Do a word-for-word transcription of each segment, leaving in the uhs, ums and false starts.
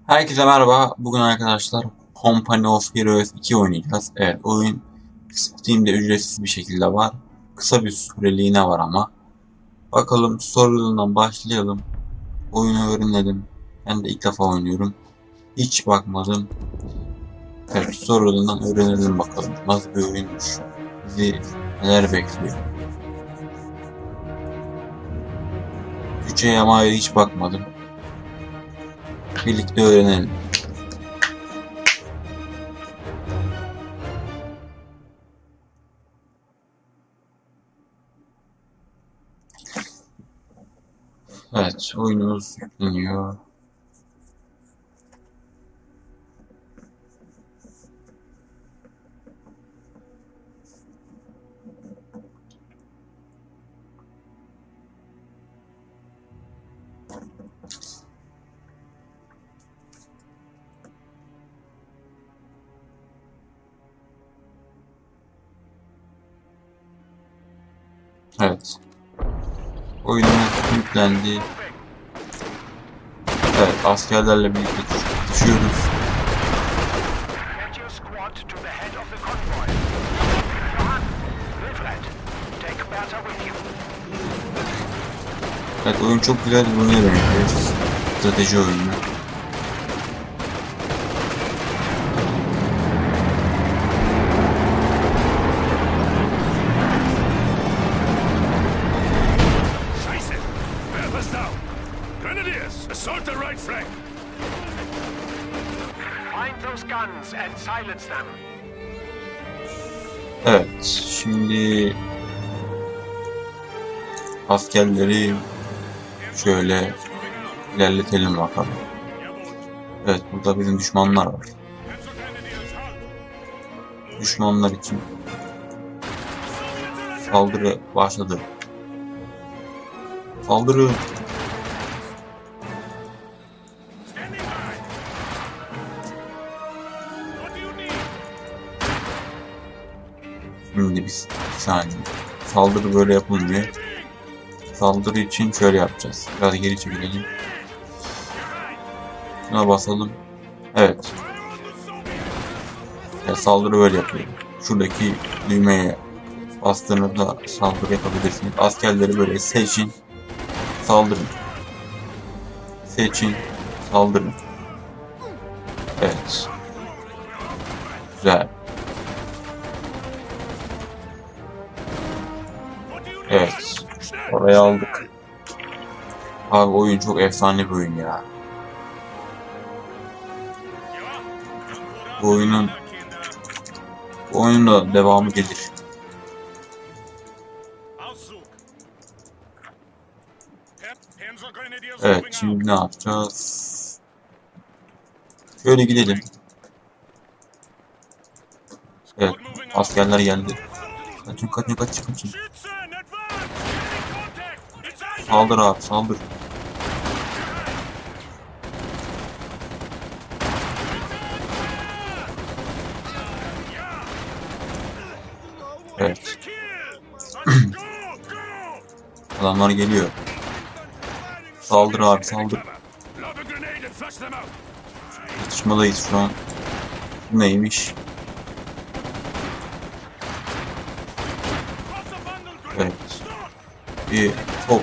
Herkese merhaba. Bugün arkadaşlar Company of Heroes iki oynayacağız. Evet, oyun Steam'de ücretsiz bir şekilde var. Kısa bir süreliğine var ama. Bakalım, sorundan başlayalım. Oyunu öğrenelim. Ben de ilk defa oynuyorum. Hiç bakmadım. Evet, sorundan öğrenelim bakalım. Nasıl bir oyunmuş. Bizi neler bekliyor. Güce yamaya hiç bakmadım. Birlikte öğrenelim. Evet, oyunumuz yükleniyor. Evet. Oyunumuz yüklendi. Evet, askerlerle birlikte düşüyoruz. Evet, oyun çok güzel bir oyuna benziyor. Strateji oyunu. Evet, şimdi askerleri şöyle ilerletelim bakalım. Evet, burada bizim düşmanlar var. Düşmanlar için saldırı başladı. Saldırı. Şimdi bir, bir saniye. Saldırı böyle yapılmıyor. Saldırı için şöyle yapacağız. Biraz geri çevirelim. Şuna basalım. Evet. Ya, saldırı böyle yapıyor. Şuradaki düğmeye bastığınızda saldırı yapabilirsiniz. Askerleri böyle seçin. Saldırın. Seçin. Saldırın. Evet. Güzel. Evet. Orayı aldık. Abi, oyun çok efsane bir oyun ya. Bu oyunun bu oyunun da devamı gelir. Evet, şimdi ne yapacağız? Şöyle gidelim. Evet, askerler geldi. Kaçın kaçın kaçın kaçın. Saldır abi, saldır. Evet. Adamlar geliyor. Saldır abi, saldır. Çatışmadayız şu an. Bu neymiş? Evet. Bir top.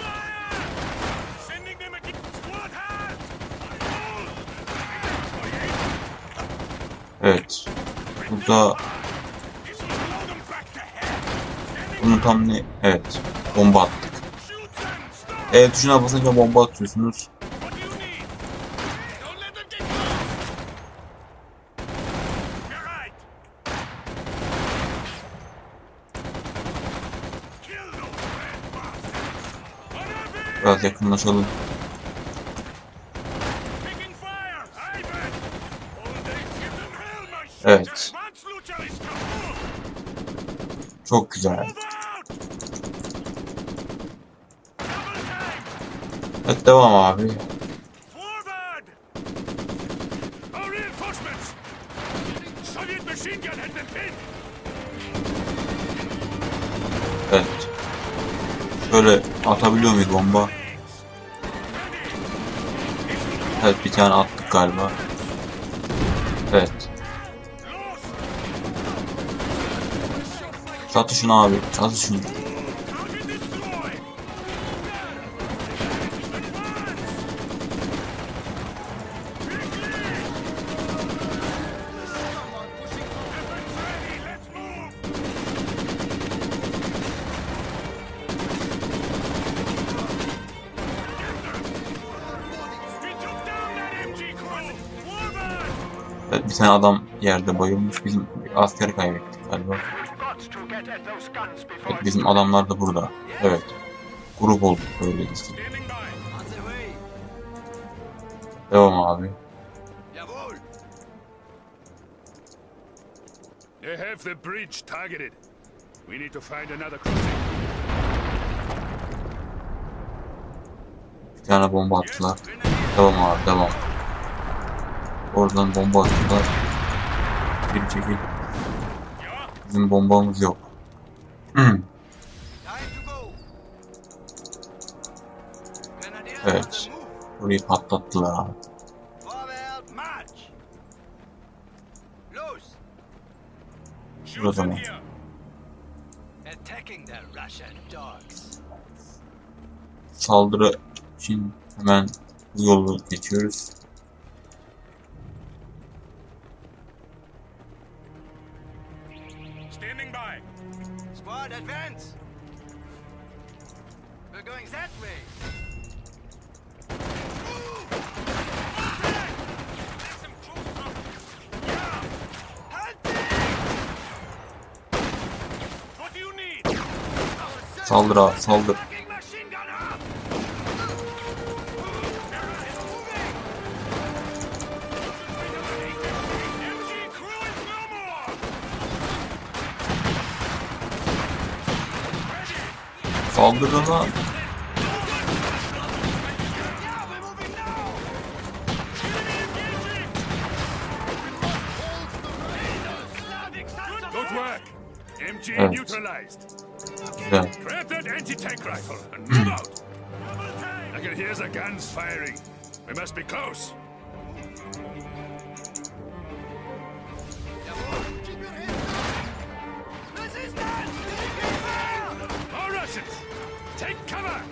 Evet. Burada bunu tam ne? Evet. Bomba attık. Evet, tuşuna basınca bomba atıyorsunuz. Biraz yakınlaşalım. Evet. Çok güzel. Evet, devam abi. Evet. Şöyle atabiliyor muyuz bomba? Evet, bir tane attık. Hallettik galiba. Evet. Çatışın abi, çatışın. Evet, bir tane adam yerde bayılmış. Bizim askeri kaybettik galiba. Evet, bizim adamlar da burada. Evet. Grup olduk böyleyiz. Devam abi. They have the bridge targeted. We need to find another crossing. Bir tane bomba attılar. Devam abi, devam. Oradan bomba attılar. Bir çekil. Bizim bombamız yok. Evet. Burayı patlattılar abi. Şurada mı? Saldırı için hemen bu yolu geçiyoruz. Standing by. Squad, advance! We're going that way. What do you need? Saldır abi, saldır. Saldırın lan. Good work. M G Evet. neutralized. Güzel. Grab that anti-tank rifle and move out. I can hear the guns firing. We must be close. More Russians! Take cover!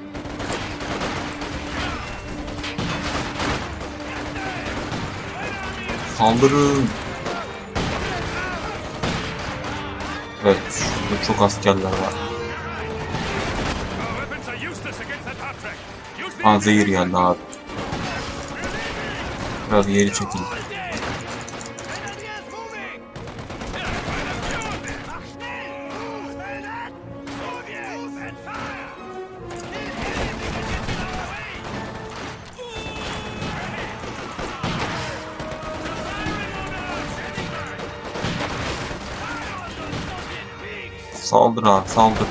Saldırın. Evet, şurada çok askerler var. Our weapons are useless against that half track. Use the Panzehir geldi abi. Biraz geri çekil. Saldır abi, saldır.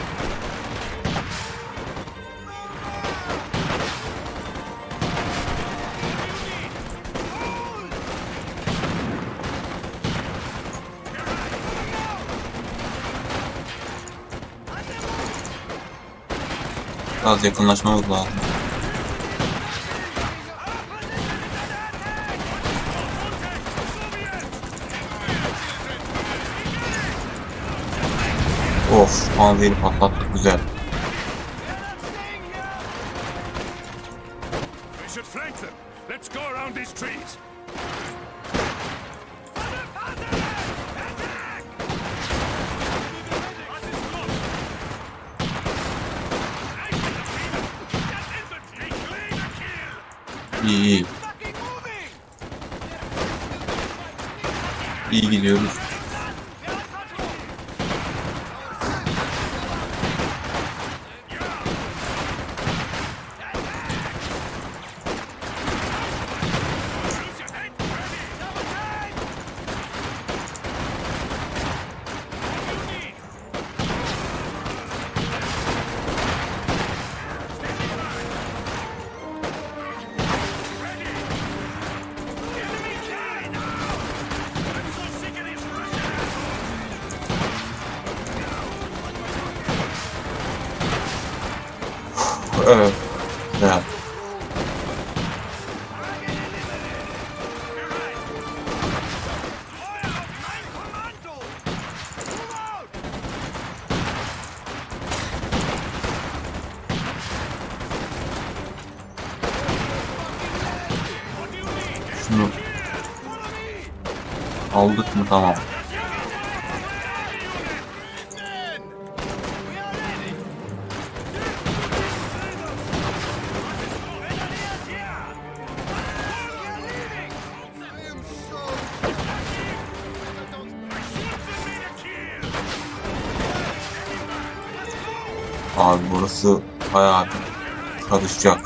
Biraz yakınlaşmamız lazım. Of, panzehiri patlattık, güzel. We should flank them. Let's go around these trees. İyi iyi. İyi gidiyoruz. Evet. Güzel. Şunu aldık mı? Tamam. Abi burası bayağı bir karışacak.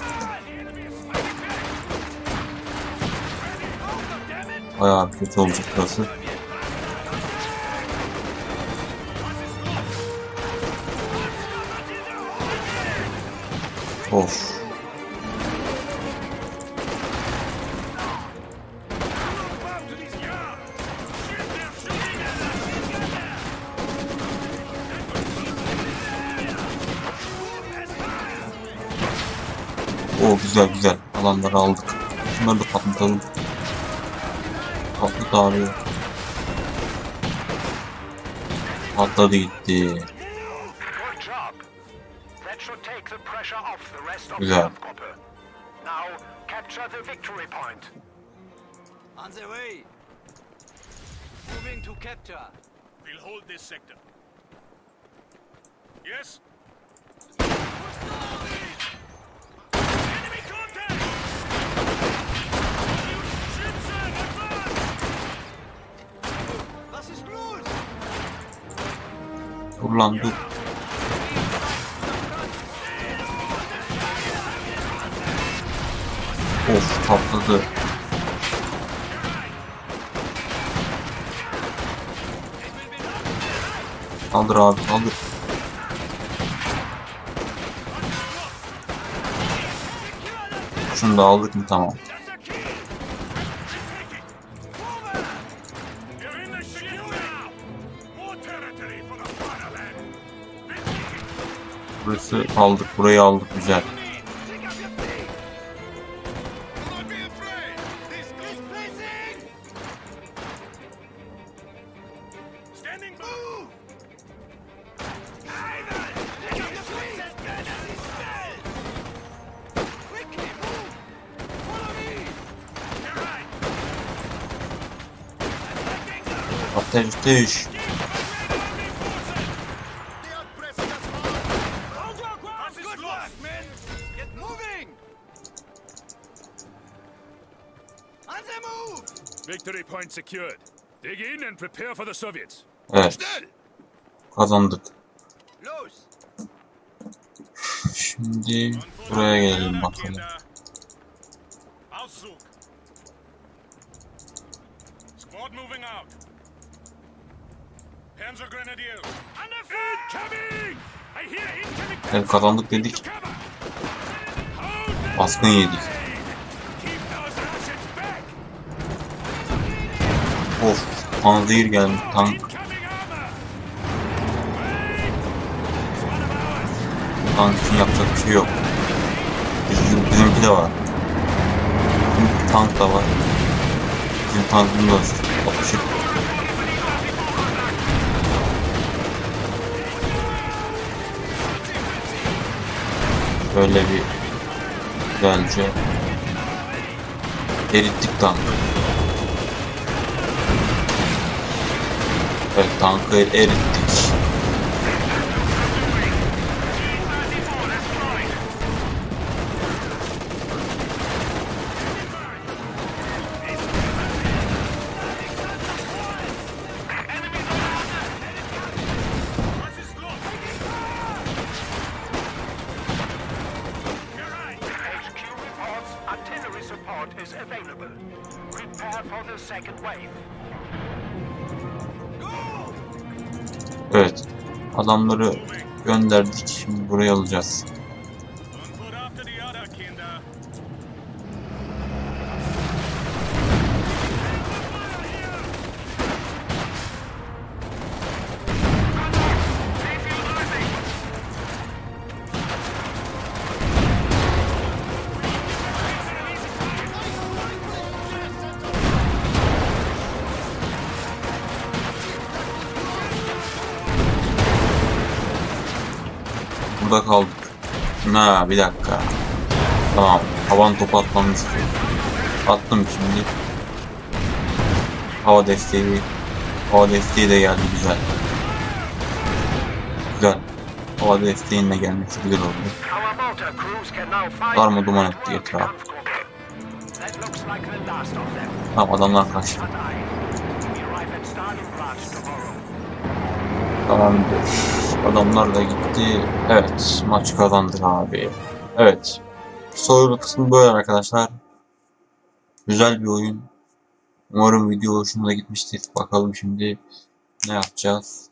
Bayağı bir kötü olacak burası. Of. O güzel güzel alanları aldık. Şunları da patlatalım. Patladı abi. Patladı gitti. Güzel. On the way. Moving to capture. We'll hold this sector. Yes? Enemy contact! Schützen, advance! Was ist los? Dur lan dur. Of patladı. Kaldır abi kaldır. Şunu da aldık mı? Tamam. Burası aldık. Burayı aldık. Güzel. Ateş ateş. Victory point secured. Dig in and prepare for the Soviets. Evet. Kazandık. Los. Şimdi buraya gelelim bakalım. Squad moving out. Panzer Grenadier. Incoming! I hear incoming. Evet kazandık dedik. Baskın yedik. Of, panzehir gelmiş tank. Tank için yapacak bir şey yok. Bizim, bizimki de var. Bizim tank da var. Bizim tankımız da atışık. Böyle bir güzelce erittik tankı. Evet tankı erittik. Evet. Adamları gönderdik. Şimdi buraya alacağız. Burada kaldık. Ha bir dakika. Tamam. Havan topu atmamız. Attım şimdi. hava desteği, hava desteği de geldi, güzel. Güzel. Hava desteğinin de gelmesi güzel oldu. Darma duman etti etrafı. Tamam, adamlar kaçtı. Tamamdır. Adamlar da gitti. Evet, maç kazandık abi. Evet. Soru kısmı böyle arkadaşlar. Güzel bir oyun. Umarım video hoşunuza gitmiştir. Bakalım şimdi ne yapacağız.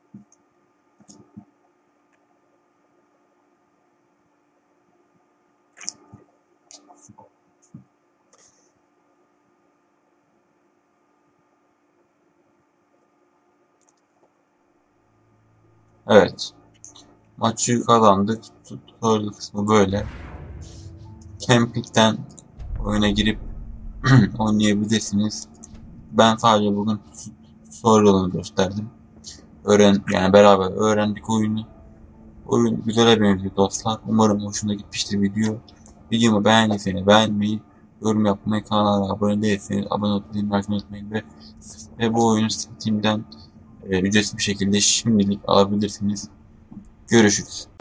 Evet. Maçı kazandık. Tutorial kısmı böyle. Camping'den oyuna girip oynayabilirsiniz. Ben sadece bugün tutorial'ını gösterdim. Öğren, yani beraber öğrendik oyunu. Oyun güzele benziyor dostlar. Umarım hoşuna gitmiştir video. Videomu beğendiyseniz beğenmeyi, yorum yapmayı, kanala abone değilseniz abone olmayı unutmayın ve, ve bu oyunu Steam'den e, ücretsiz bir şekilde şimdilik alabilirsiniz. Görüşürüz.